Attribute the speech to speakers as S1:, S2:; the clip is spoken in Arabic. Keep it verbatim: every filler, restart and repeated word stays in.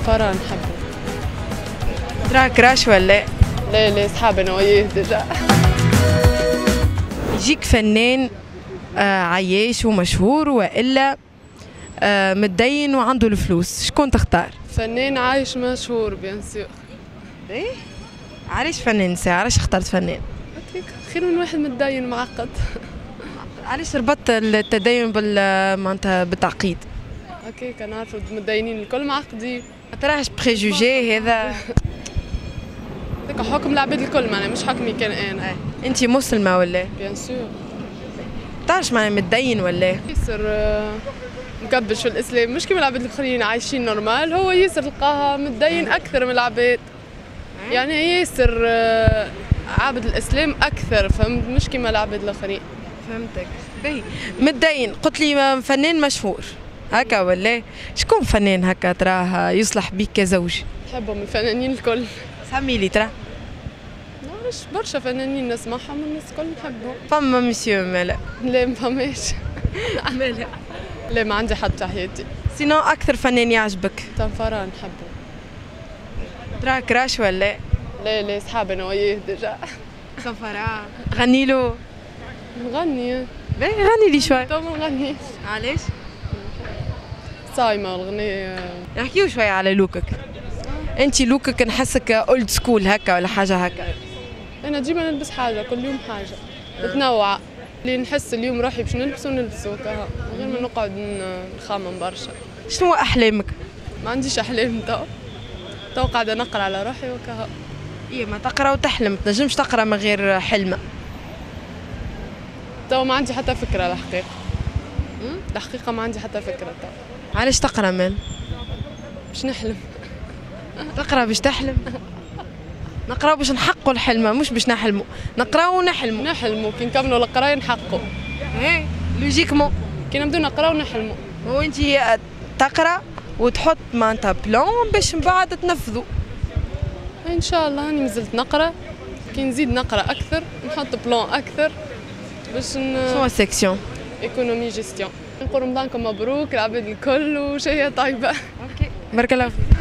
S1: فران نحبه.
S2: ترى كراش ولا؟
S1: لا لا صحاب انا وياه ديجا.
S2: يجيك فنان آه عياش ومشهور والا آه متدين وعنده الفلوس، شكون تختار؟
S1: فنان عايش مشهور بيان سور.
S2: ايه علاش فنان ساعة؟ علاش اخترت فنان؟
S1: هكاك خير من واحد متدين معقد.
S2: علاش ربطت التدين بال معناتها بالتعقيد؟
S1: هكاك نعرفوا المتدينين الكل معقدين.
S2: ما تراهش بريجوجي هذا؟
S1: هذاك حكم العباد الكل معناها مش حكمي كان انا.
S2: انت مسلمة ولا؟
S1: بيان سور.
S2: تعرفش معناها متدين ولا؟
S1: ياسر مكبش في الاسلام مش كيما العباد الاخرين عايشين نورمال، هو ياسر تلقاها متدين اكثر من العباد. يعني ياسر عابد الاسلام اكثر، فهمت؟ مش كيما العباد الاخرين.
S2: فهمتك. باهي متدين، قلت لي فنان مشهور هكا ولا؟ شكون فنان هكا تراه يصلح بيك كزوج؟
S1: نحبهم الفنانين الكل.
S2: سمي لي ترى.
S1: نعرفش برشا فنانين نسمعهم والناس الكل نحبهم.
S2: فما مسيو مالا؟
S1: لا ما فماش.
S2: مالا؟
S1: لا ما عندي حد في حياتي.
S2: سينو اكثر فنان يعجبك؟
S1: تنفران نحبه.
S2: ترى كراش ولا؟
S1: لا لا صحاب انا وياه ديجا.
S2: تنفران غني له؟
S1: نغني.
S2: باهي غني لي شوي.
S1: تو ما نغنيش.
S2: علاش؟
S1: صايمه الغنية.
S2: نحكيو شوي على لوكك. انت لوكك نحسك اولد سكول هكا ولا حاجه هكا؟
S1: انا ديما نلبس حاجه كل يوم حاجه متنوعه، اللي نحس اليوم روحي باش نلبسو نلبسو كها، غير ما نقعد نخمم برشا.
S2: شنو احلامك؟
S1: ما عنديش احلام تو تو قاعده نقرا على روحي وكها.
S2: ايه ما تقرا وتحلم، تنجمش تقرا من غير حلمه.
S1: تو ما عندي حتى فكره الحقيقه. الحقيقه ما عندي حتى فكره تو.
S2: علاش تقرا مال؟
S1: باش نحلم.
S2: تقرا باش تحلم؟ نقراو باش نحققوا الحلمه مش باش نحلموا، نقراو ونحلموا.
S1: نحلموا كي نكملوا القرايه نحققوا.
S2: ايه لوجيكمون
S1: كي نبداو نقراو نحلموا.
S2: وانت تقرا وتحط معناتها بلان باش من بعد تنفذوا.
S1: ان شاء الله راني مازلت نقرا، كي نزيد نقرا اكثر نحط بلان اكثر باش ن...
S2: شنو سيكسيون؟
S1: ايكونومي جيستيون. نقول رمضانكم مبروك العباد الكل وشهيه طيبه.
S2: اوكي بارك الله فيك.